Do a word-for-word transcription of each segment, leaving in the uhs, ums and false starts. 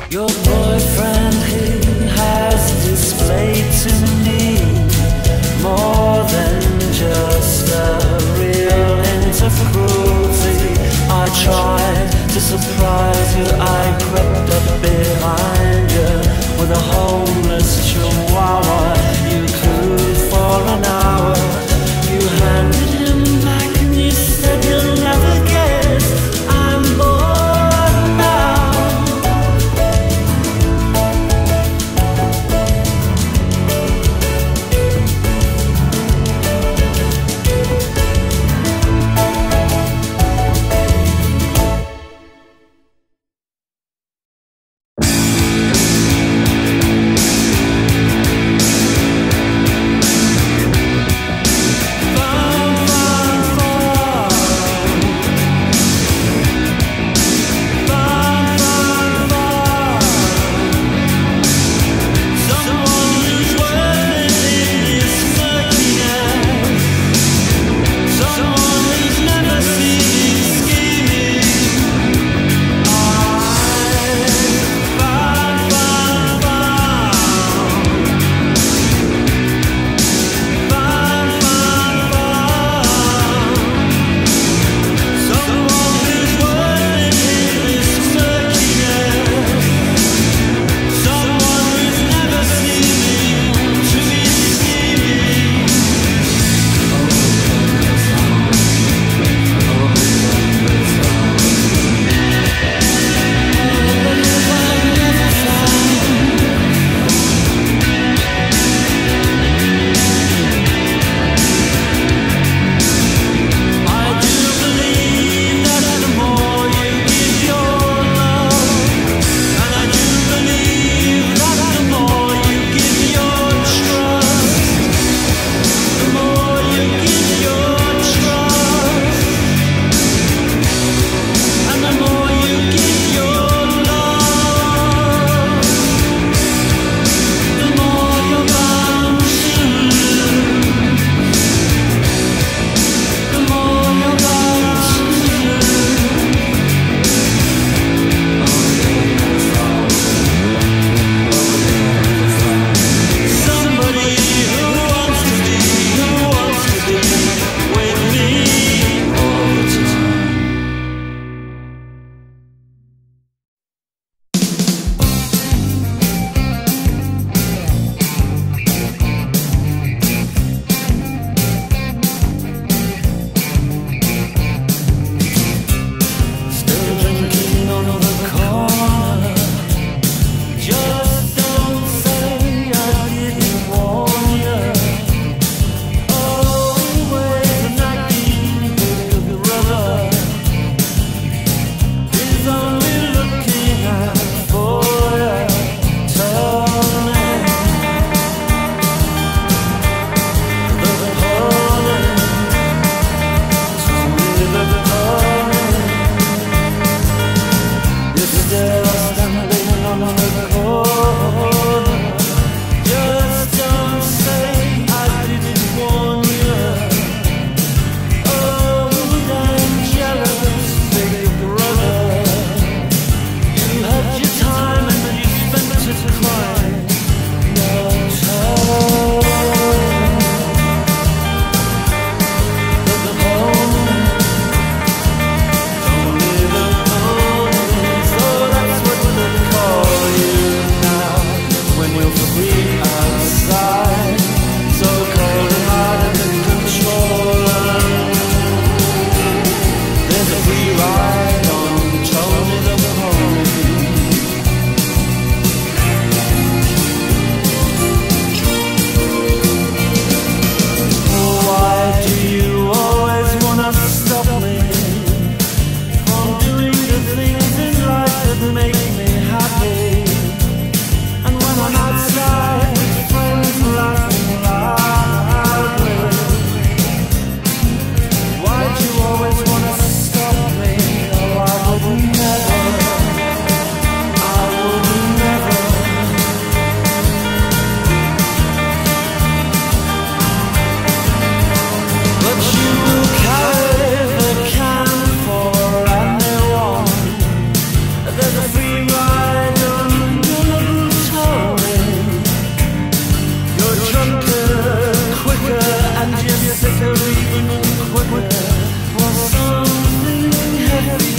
Your boyfriend, he has displayed to me more than just a real hint of cruelty. I tried to surprise you, I crept up behind you with a homeless chihuahua. You cooed for an hour, you handed him back and you said you'll never guess I'm bored now.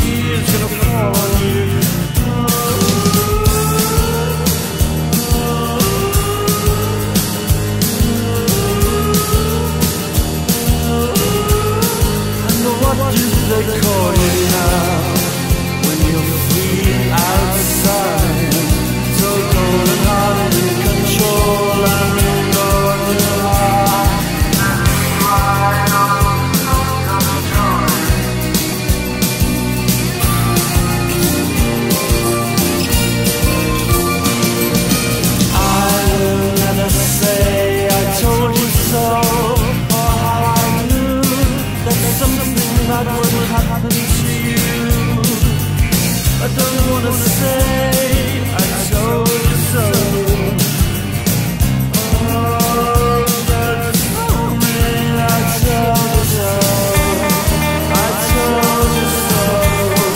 is gonna fall on you. What do they call you now? When you're free outside, so cold and hard in control, and going high. I will never say I told you so, or how I knew that something that would happen to you. I don't wanna say I told you so. Oh, but tell me I told you so. I told you so.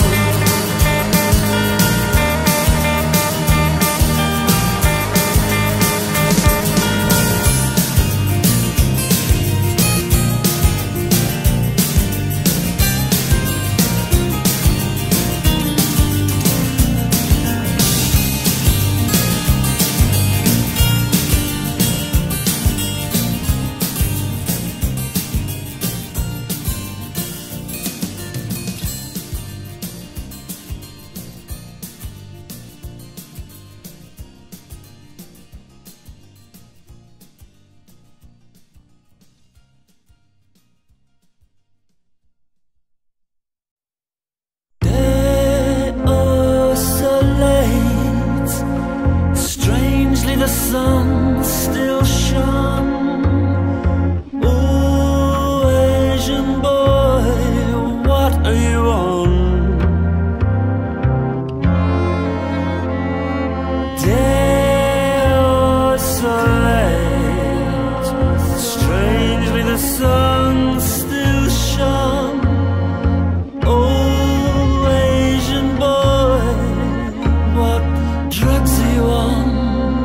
The sun still shone. Oh, Asian boy, what are you on? Day or so late, strangely the sun still shone. Oh, Asian boy, what drugs are you on?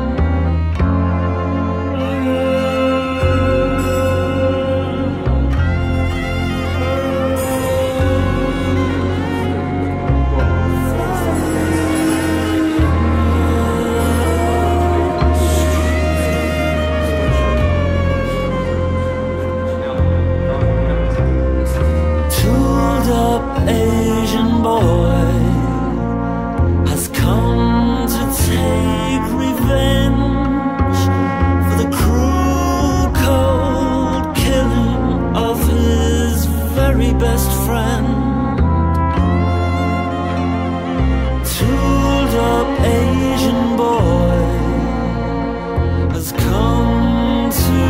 Asian boy has come to take revenge for the cruel, cold killing of his very best friend. Tooled up Asian boy has come to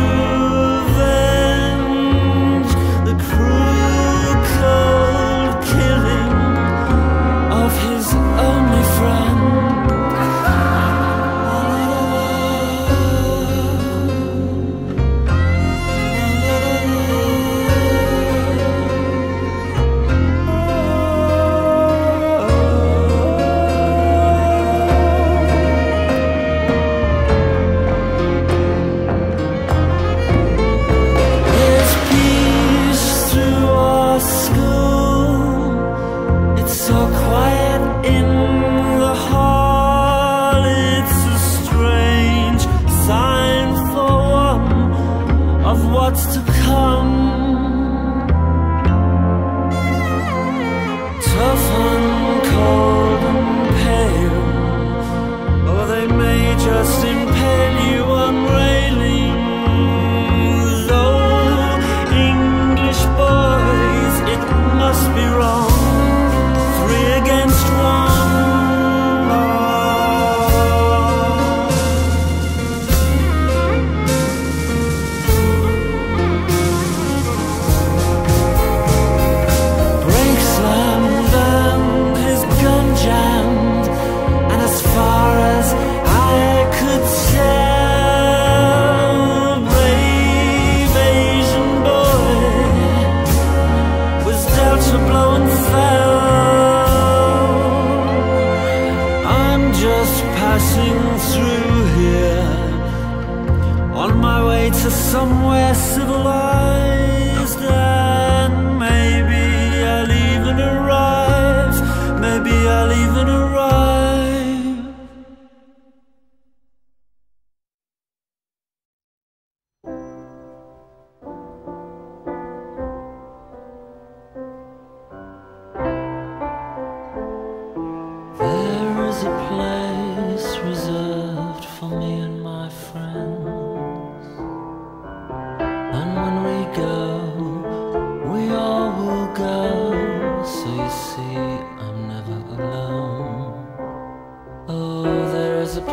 avenge the cruel, cold killing of his only friend.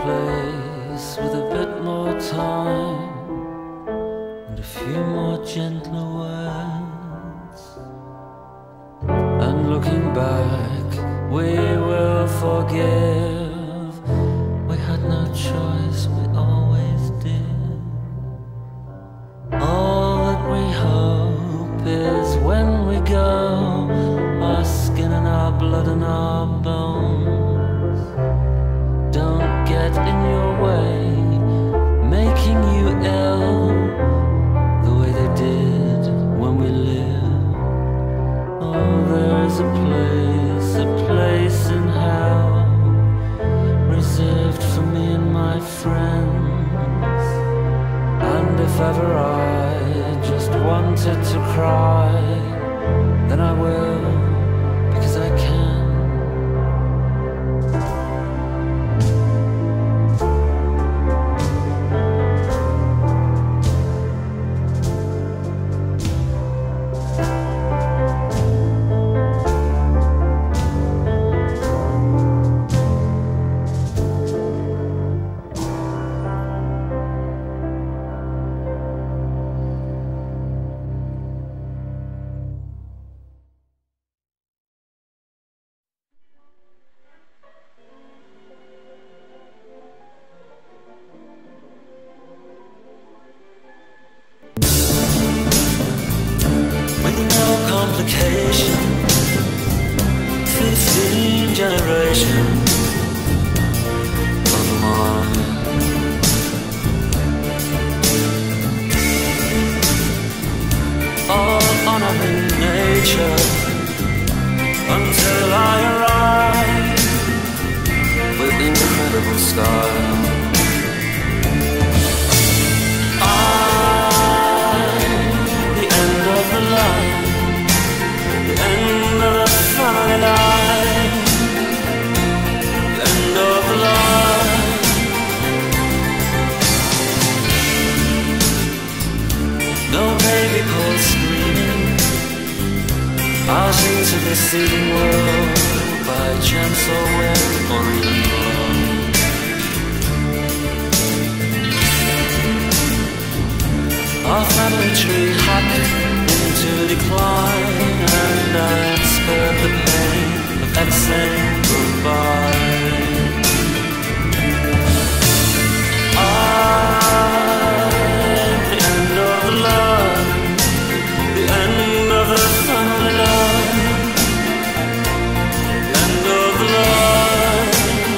place with a bit more time and a few more gentler words. And looking back, we will forgive. We had no choice, we always did. All that we hope is when we go, our skin and our blood and our bones don't get in your way, making you ill the way they did when we lived. Oh, there's a place, a place in hell reserved for me and my friends. And if ever I just wanted to cry, then I will, because I can. Fifteen generations of mine, all honoring nature until I arrive with incredible style. I'm the end of the line, the end of the family line, the end of the line. No baby calls screaming, passing to the seething world by chance or will or even wrong. Our family tree hacked into decline, and I spared the pain of ever saying goodbye. I'm the end of the line, the end of the family line, the end of the line.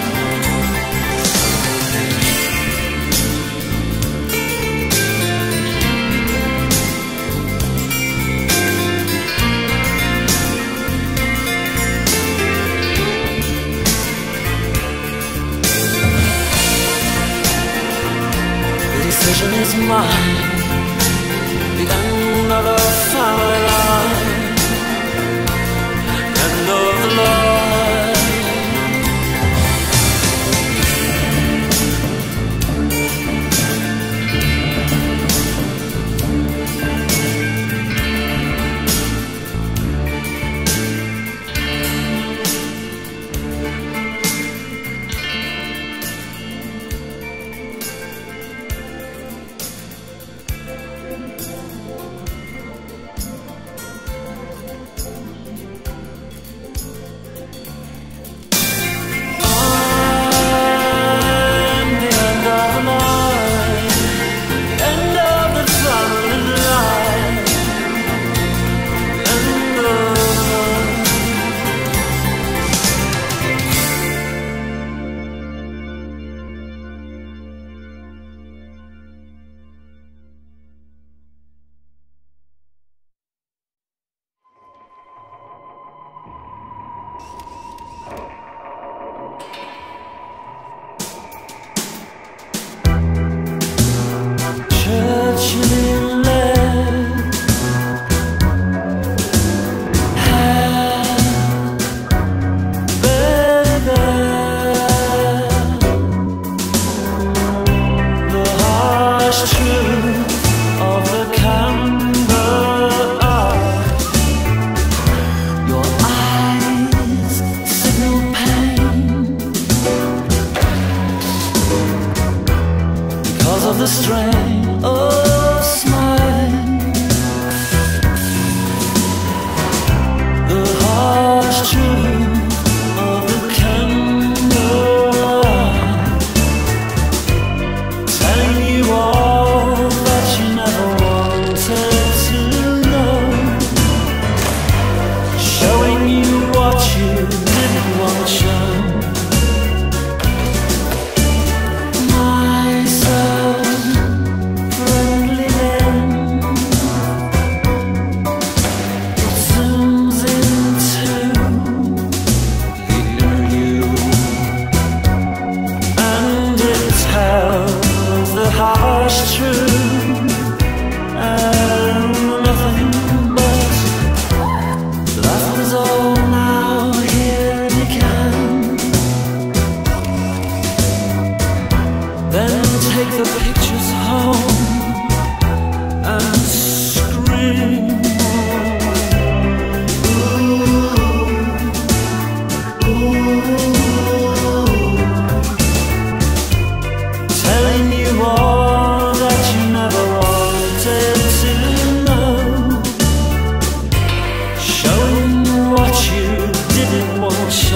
Decision is mine, the end of the family line, end of the line.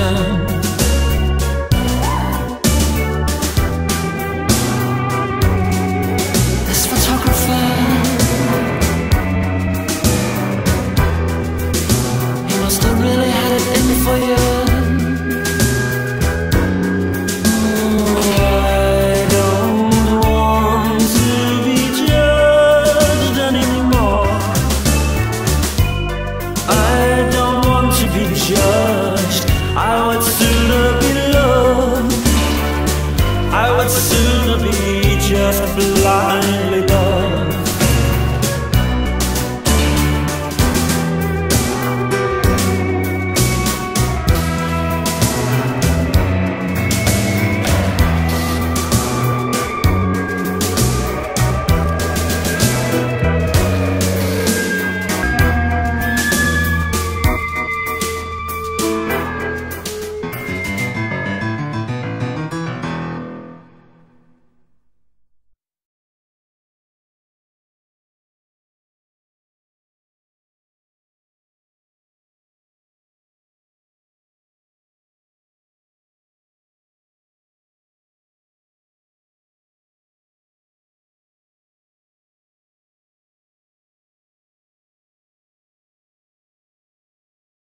return. This photographer, he must have really had it in for you.